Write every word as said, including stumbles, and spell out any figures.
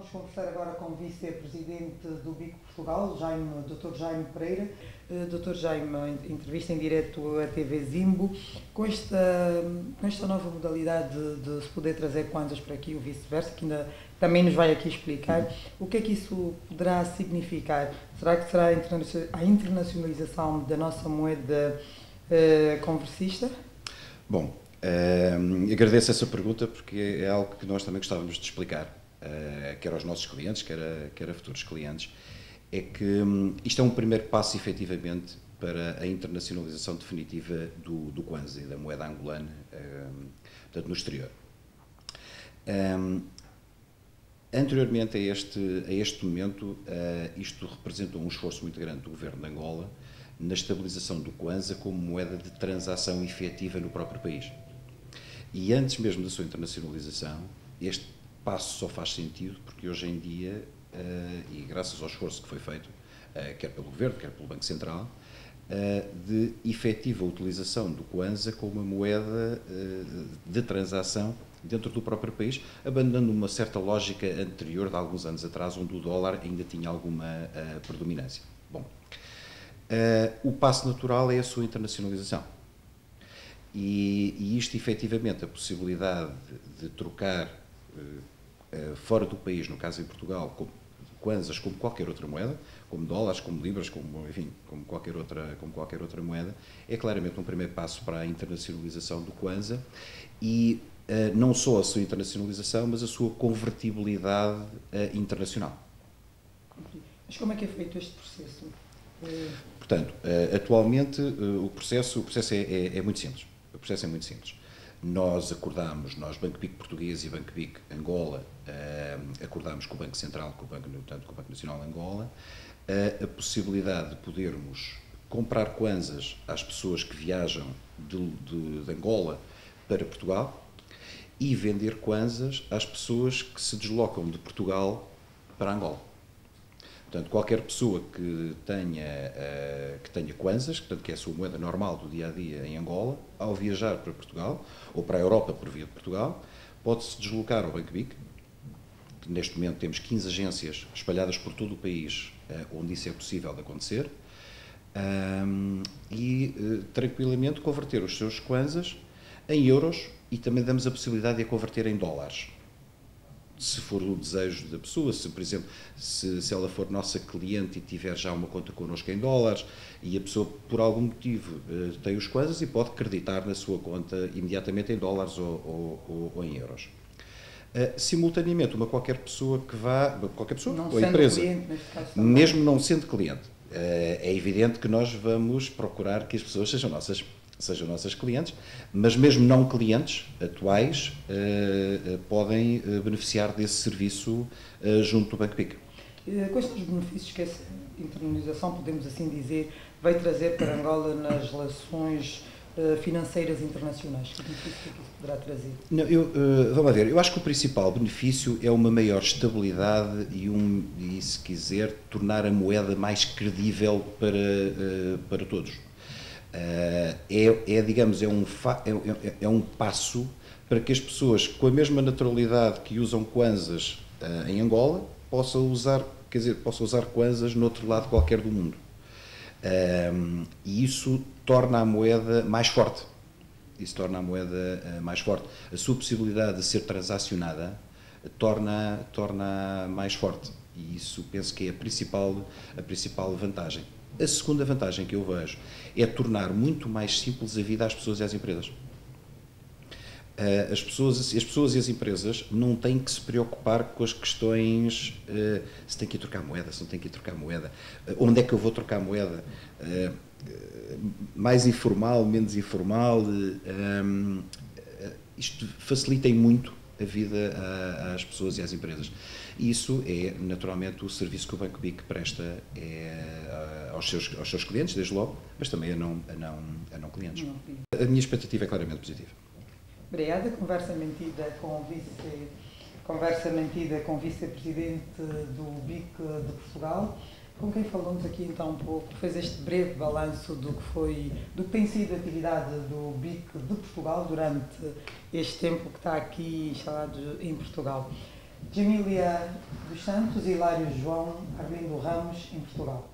Vamos conversar agora com o vice-presidente do B I C Portugal, Jaime, doutor Jaime Pereira. doutor Jaime, entrevista em direto à T V Zimbo. Com esta, com esta nova modalidade de, de se poder trazer kwanzas para aqui, ou vice-versa, que ainda também nos vai aqui explicar, o que é que isso poderá significar? Será que será a internacionalização da nossa moeda uh, conversista? Bom, uh, agradeço essa pergunta porque é algo que nós também gostávamos de explicar. Uh, quer aos nossos clientes, quer a, quer a futuros clientes, é que um, isto é um primeiro passo, efetivamente, para a internacionalização definitiva do, do kwanza e da moeda angolana, um, portanto, no exterior. Um, anteriormente a este, a este momento, uh, isto representou um esforço muito grande do governo de Angola na estabilização do kwanza como moeda de transação efetiva no próprio país. E antes mesmo da sua internacionalização, este passo só faz sentido porque hoje em dia, uh, e graças ao esforço que foi feito, uh, quer pelo Governo, quer pelo Banco Central, uh, de efetiva utilização do kwanza como uma moeda uh, de transação dentro do próprio país, abandonando uma certa lógica anterior de alguns anos atrás, onde o dólar ainda tinha alguma uh, predominância. Bom, uh, o passo natural é a sua internacionalização. E, e isto, efetivamente, a possibilidade de, de trocar uh, fora do país, no caso em Portugal, como kwanzas, como qualquer outra moeda, como dólares, como libras, como, enfim, como qualquer outra, como qualquer outra moeda, é claramente um primeiro passo para a internacionalização do kwanza e uh, não só a sua internacionalização, mas a sua convertibilidade uh, internacional. Mas como é que é feito este processo? Portanto, uh, atualmente uh, o processo, o processo é, é, é muito simples. O processo é muito simples. Nós acordámos, nós, Banco B I C Português e Banco B I C Angola, uh, acordámos com o Banco Central, com o Banco, portanto, com o Banco Nacional de Angola, uh, a possibilidade de podermos comprar kwanzas às pessoas que viajam de, de, de Angola para Portugal e vender kwanzas às pessoas que se deslocam de Portugal para Angola. Portanto, qualquer pessoa que tenha, uh, que tenha kwanzas, portanto, que é a sua moeda normal do dia-a-dia em Angola, ao viajar para Portugal, ou para a Europa por via de Portugal, pode-se deslocar ao Banco B I C. Neste momento temos quinze agências espalhadas por todo o país, uh, onde isso é possível de acontecer, um, e uh, tranquilamente converter os seus kwanzas em euros e também damos a possibilidade de a converter em dólares. Se for o desejo da pessoa, se, por exemplo, se, se ela for nossa cliente e tiver já uma conta connosco em dólares e a pessoa, por algum motivo, tem os kwanzas e pode creditar na sua conta imediatamente em dólares ou, ou, ou, ou em euros. Uh, simultaneamente, uma qualquer pessoa que vá, qualquer pessoa não ou empresa, cliente, neste caso, mesmo não sendo cliente, uh, é evidente que nós vamos procurar que as pessoas sejam nossas sejam nossas clientes, mas mesmo não clientes atuais uh, uh, podem uh, beneficiar desse serviço uh, junto do Banco B I C. Quais são os benefícios que essa internalização, podemos assim dizer, vai trazer para Angola nas relações uh, financeiras internacionais? Que benefício é que isso poderá trazer? Não, eu, uh, vamos ver, eu acho que o principal benefício é uma maior estabilidade e, um, e se quiser, tornar a moeda mais credível para, uh, para todos. Uh, é, é, digamos, é um, fa, é, é, é um passo para que as pessoas, com a mesma naturalidade que usam kwanzas uh, em Angola, possam usar, quer dizer, possam usar kwanzas no outro lado qualquer do mundo. Uh, e isso torna a moeda mais forte. Isso torna a moeda uh, mais forte. A sua possibilidade de ser transacionada uh, torna, torna mais forte. E isso penso que é a principal, a principal vantagem. A segunda vantagem que eu vejo é tornar muito mais simples a vida às pessoas e às empresas. As pessoas, as pessoas e as empresas não têm que se preocupar com as questões uh, se tem que ir trocar moeda, se não tem que ir trocar moeda, uh, onde é que eu vou trocar moeda, uh, uh, mais informal, menos informal, uh, um, uh, isto facilita muito a vida a, às pessoas e às empresas. Isso é, naturalmente, o serviço que o Banco B I C presta é, aos, seus, aos seus clientes, desde logo, mas também a não, a não, a não clientes. Não. A minha expectativa é claramente positiva. Obrigada. Conversa mantida com o vice, conversa mantida com o vice-presidente do B I C de Portugal, com quem falamos aqui então um pouco, fez este breve balanço do que foi, do que tem sido a atividade do B I C de Portugal durante este tempo que está aqui instalado em Portugal. Jamília dos Santos, Hilário João, Arlindo Ramos, em Portugal.